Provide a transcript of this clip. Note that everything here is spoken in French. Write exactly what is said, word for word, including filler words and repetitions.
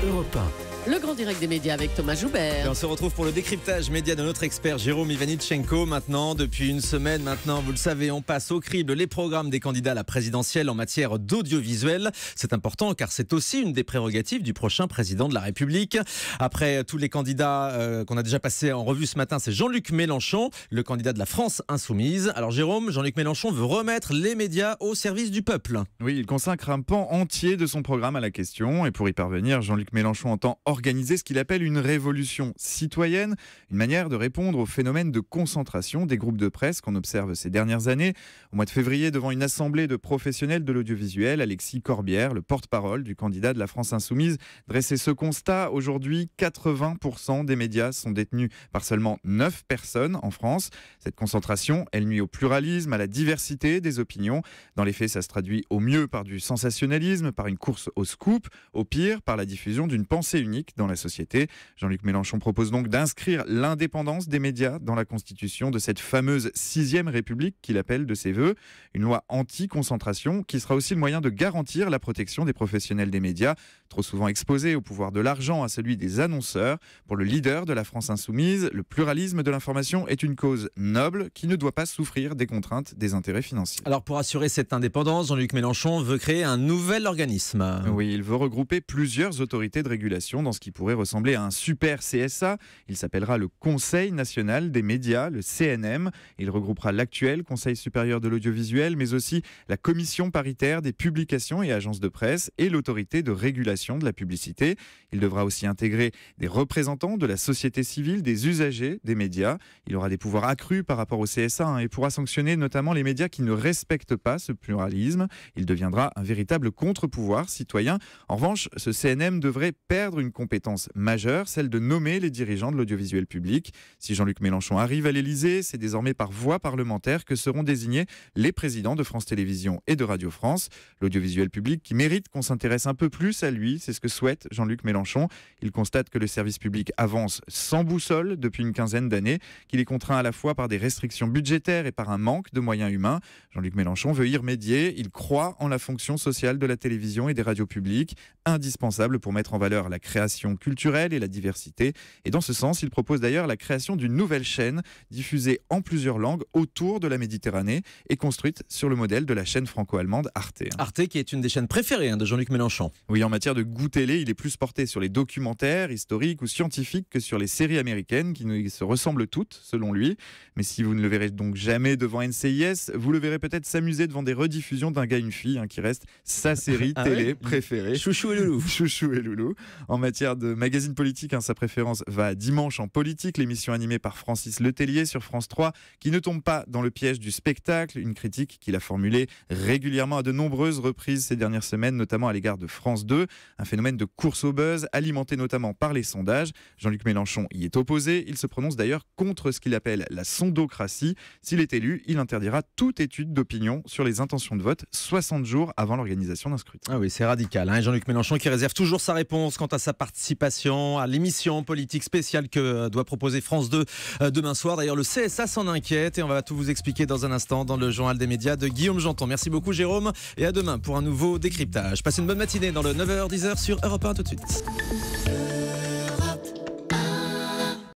Europe un. Le grand direct des médias avec Thomas Joubert. Et on se retrouve pour le décryptage média de notre expert Jérôme Ivanitchenko. Maintenant, depuis une semaine maintenant, vous le savez, on passe au crible les programmes des candidats à la présidentielle en matière d'audiovisuel. C'est important car c'est aussi une des prérogatives du prochain président de la République. Après tous les candidats euh, qu'on a déjà passés en revue ce matin, c'est Jean-Luc Mélenchon, le candidat de la France Insoumise. Alors Jérôme, Jean-Luc Mélenchon veut remettre les médias au service du peuple. Oui, il consacre un pan entier de son programme à la question. Et pour y parvenir, Jean-Luc Mélenchon entend organiser ce qu'il appelle une révolution citoyenne, une manière de répondre au phénomène de concentration des groupes de presse qu'on observe ces dernières années. Au mois de février, devant une assemblée de professionnels de l'audiovisuel, Alexis Corbière, le porte-parole du candidat de la France Insoumise, dressait ce constat. Aujourd'hui, quatre-vingts pour cent des médias sont détenus par seulement neuf personnes en France. Cette concentration, elle nuit au pluralisme, à la diversité des opinions. Dans les faits, ça se traduit au mieux par du sensationnalisme, par une course au scoop, au pire par la diffusion d'une pensée unique dans la société. Jean-Luc Mélenchon propose donc d'inscrire l'indépendance des médias dans la constitution de cette fameuse sixième République qu'il appelle de ses voeux. Une loi anti-concentration qui sera aussi le moyen de garantir la protection des professionnels des médias, trop souvent exposés au pouvoir de l'argent, à celui des annonceurs. Pour le leader de la France Insoumise, le pluralisme de l'information est une cause noble qui ne doit pas souffrir des contraintes des intérêts financiers. Alors pour assurer cette indépendance, Jean-Luc Mélenchon veut créer un nouvel organisme. Oui, il veut regrouper plusieurs autorités de régulation dans ce qui pourrait ressembler à un super C S A. Il s'appellera le Conseil national des médias, le C N M. Il regroupera l'actuel Conseil supérieur de l'audiovisuel, mais aussi la Commission paritaire des publications et agences de presse et l'autorité de régulation de la publicité. Il devra aussi intégrer des représentants de la société civile, des usagers des médias. Il aura des pouvoirs accrus par rapport au C S A hein, et pourra sanctionner notamment les médias qui ne respectent pas ce pluralisme. Il deviendra un véritable contre-pouvoir citoyen. En revanche, ce C N M devrait perdre une compétence majeure, celle de nommer les dirigeants de l'audiovisuel public. Si Jean-Luc Mélenchon arrive à l'Élysée, c'est désormais par voie parlementaire que seront désignés les présidents de France Télévisions et de Radio France. L'audiovisuel public qui mérite qu'on s'intéresse un peu plus à lui, c'est ce que souhaite Jean-Luc Mélenchon. Il constate que le service public avance sans boussole depuis une quinzaine d'années, qu'il est contraint à la fois par des restrictions budgétaires et par un manque de moyens humains. Jean-Luc Mélenchon veut y remédier. Il croit en la fonction sociale de la télévision et des radios publiques, indispensable pour mettre en valeur la création culturelle et la diversité. Et dans ce sens, il propose d'ailleurs la création d'une nouvelle chaîne diffusée en plusieurs langues autour de la Méditerranée et construite sur le modèle de la chaîne franco-allemande Arte. Arte qui est une des chaînes préférées hein, de Jean-Luc Mélenchon. Oui, en matière de goût télé, il est plus porté sur les documentaires historiques ou scientifiques que sur les séries américaines qui nous se ressemblent toutes, selon lui. Mais si vous ne le verrez donc jamais devant N C I S, vous le verrez peut-être s'amuser devant des rediffusions d'un gars et une fille hein, qui reste sa série ah télé ouais préférée. Chouchou et Loulou. Chouchou et Loulou. En matière de magazine politique, hein, sa préférence va dimanche en politique, l'émission animée par Francis Letellier sur France trois, qui ne tombe pas dans le piège du spectacle, une critique qu'il a formulée régulièrement à de nombreuses reprises ces dernières semaines, notamment à l'égard de France deux, un phénomène de course au buzz, alimenté notamment par les sondages. Jean-Luc Mélenchon y est opposé, il se prononce d'ailleurs contre ce qu'il appelle la sondocratie. S'il est élu, il interdira toute étude d'opinion sur les intentions de vote soixante jours avant l'organisation d'un scrutin. Ah oui, c'est radical. Hein. Jean-Luc Mélenchon qui réserve toujours sa réponse quant à sa participation à l'émission politique spéciale que doit proposer France deux demain soir. D'ailleurs, le C S A s'en inquiète et on va tout vous expliquer dans un instant dans le journal des médias de Guillaume Janton. Merci beaucoup Jérôme et à demain pour un nouveau décryptage. Passez une bonne matinée dans le neuf heures dix sur Europe un tout de suite.